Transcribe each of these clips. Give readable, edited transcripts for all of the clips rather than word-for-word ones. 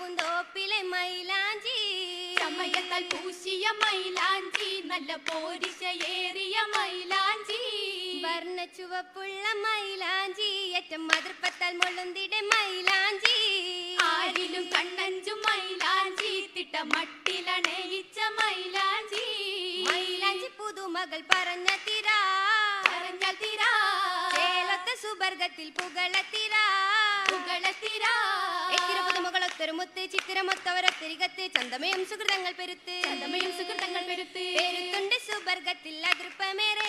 പൂന്തോപ്പിലെ മൈലാഞ്ചി സമയത്താൽ പൂശിയ മൈലാഞ്ചി നല്ല പോരിശയേറിയ മൈലാഞ്ചി വർണ്ണച്ചുവപ്പുള്ള മൈലാഞ്ചി ഏറ്റം മധുർപ്പത്താൽ മൊള്ളുന്തിടെ മൈലാഞ്ചി ആരിലും കണ്ണഞ്ചും മൈലാഞ്ചി തിട്ട മട്ടിലണയിച്ച മൈലാഞ്ചി മൈലാഞ്ചി പുതുമകൾ പറഞ്ഞ തിരാ ചേലത്ത സുബർഗത്തിൽ പുകളത്തിരാ പുതുമകളൊത്തൊരു മുത്ത് ചിത്തിരമൊത്തവരൊത്തിരികത്ത് ചന്തമയം സുഹൃതങ്ങൾ പെരുത്ത് പെരുത്തുണ്ട് സുബർഗത്തിൽ അതിർപ്പമേറേ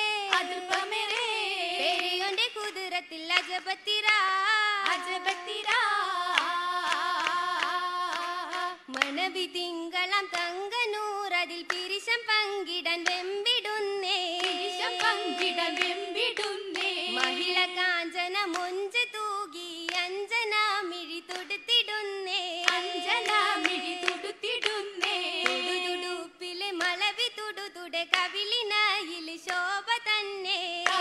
പെരിയോന്റെ കുതിരത്തിൽ അജപത്തിരാ മണവി തിങ്കളാം തങ്കനൂറതിൽ പിരിശം പങ്കിടാൻ വെമ്പിടുന്നേ മഹിള കാഞ്ചന മൊഞ്ച് തൂകി അഞ്ജന മിഴി തൊടുത്തിടുന്നേ തുടുതുടുപ്പിലെ മളവി തുടുതുടെ കവിളിനയിൽ ശോഭ തന്നെ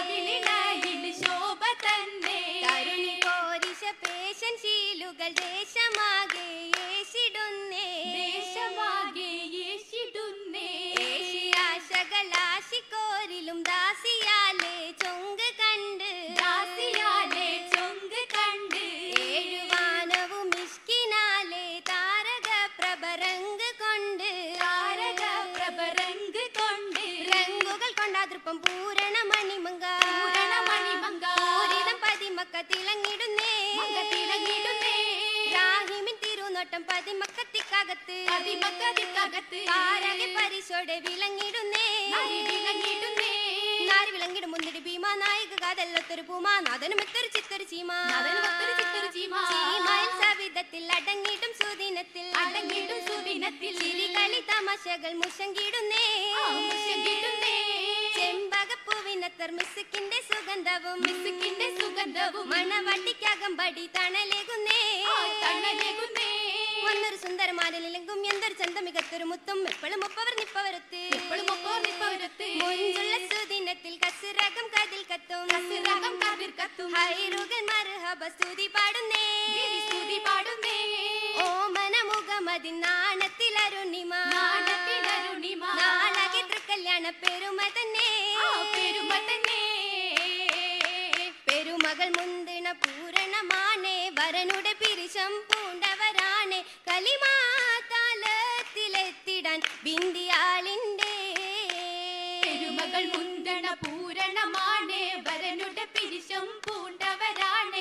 കരുണി പോരിശ പേശൻ ശീലുകൾ ദേശമാകെ യേശിടുന്നേ ആശകളാശിക്കോരിലും ദാസിയാലെ ചൊങ്ക് കണ്ട് ഏഴുവാനവും ഇഷ്കിനാലെ താരക പ്രഭരംഗ് കൊണ്ട് രംഗുകൾ കൊണ്ടാതൃപ്പം പൂരണ മണിമങ്ക പൂരിതം പതിമക്ക തിളങ്ങിടുന്നേ രാഹിമിൻ തിരുനോട്ടം പതിമക്കത്തിക്കകത്ത് ആരകെ പരിശോടെ വിളങ്ങിടുന്നേ നാരി വിളങ്ങിടും മുന്നിട്ട് ഭീമാ നായിക കാതല്ലൊത്തൊരു പൂമാ നാദനുമെത്തൊരു ചിത്തൊരു ചീമായിൽ സവിധത്തിൽ അടങ്ങിടും സുദിനത്തിൽ ചിരികളി തമാശകൾ മുഷങ്കിടുന്നേ ചെമ്പകപ്പൂവിനത്തർ മിസുക്കിന്റെ സുഗന്ധവും മണവട്ടിക്കകമ്പടി തണലേകുന്നേ ഒന്നൊരു സുന്ദരമാലിലെങ്കും എന്തൊരു ചന്തമികത്തൊരു മുത്തും എപ്പോഴും ഒപ്പവർ നിപ്പവരത്ത് മുഞ്ചുള്ള സുദിനത്തിൽ കസുരകം കതിൽ കത്തും ഹൈറുകൾ മർഹബ സ്തുതി പാടുന്നേ ഓമന മുഖമതിൻ നാണത്തിൽ അരുണിമ നാളെ തൃക്കല്യാണ പെരുമ തന്നെ പെരുമകൾ മുന്തിണ പൂരണമാണേ വരനുടെ പിരിശം പൂണ്ടവരാണേ കലിമാതാലത്തിലെത്തിടാൻ ബിന്ദിയാളിന്റെ പെരുമകൾ മുന്തണ പൂരണമാണേ വരനുടെ പിരിശം പൂണ്ടവരാണേ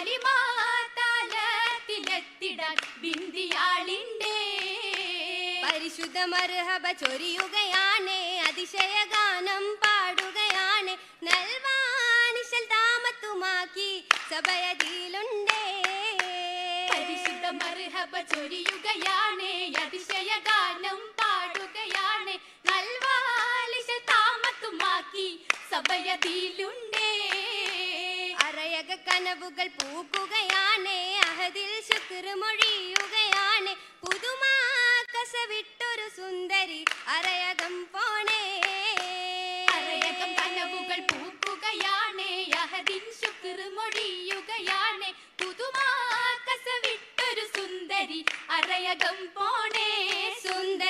വലിമാതാലത്തിലെത്തിടാൻ ബിന്ദിയാളിന്റെ പരിശുദ്ധ മർഹബ ചൊരിയുകയാണേ അതിശയഗാനം പാടുകയാണ് നൽവാനിശൽ താമത്തുമാക്കി സഭയതിലുണ്ടേ പരിശുദ്ധ മർഹബ ചൊരിയുകയാണേ അതിശയഗാനം പാടുകയാണ് നൽവാലിശൽ താമത്തുമാക്കി സഭയതിലുണ്ടേ അറയക കനവുകൾ പൂക്കുകയാണേ അഹദിൽ ശുക്ർ മൊഴിയുകയാണ് പുതുമാ കസവിട്ടൊരു സുന്ദരി അറയകം പോണേ അറയകം കനവുകൾ പൂക്കുകയാണേ അഹദിൻ ശുക്ർ മൊഴിയുകയാണ് പുതുമാ കസവിട്ടൊരു സുന്ദരി അറയകം പോണേ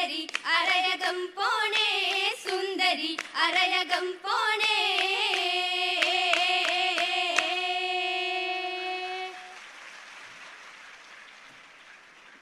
അറയകം പോണേ സുന്ദരി അറയകം പോണേ